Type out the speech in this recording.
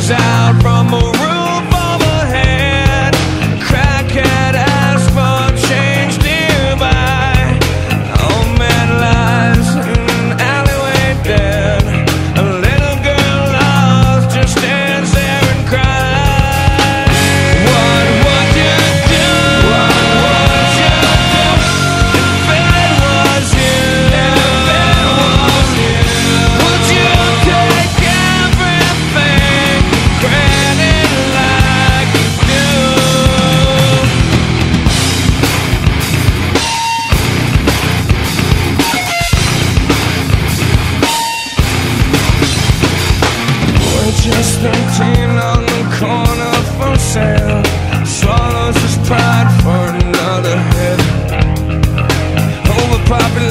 hangs out from a roof overhead. Crackhead asks for change nearby. Old man lies in an alleyway dead. A little girl lost just stands there and cries. What would you do? What would you do if it was you? If it was you, would you take everything for granted like you do? We're just 13 on the corner for sale. Swallows his pride for another hit. Overpopulated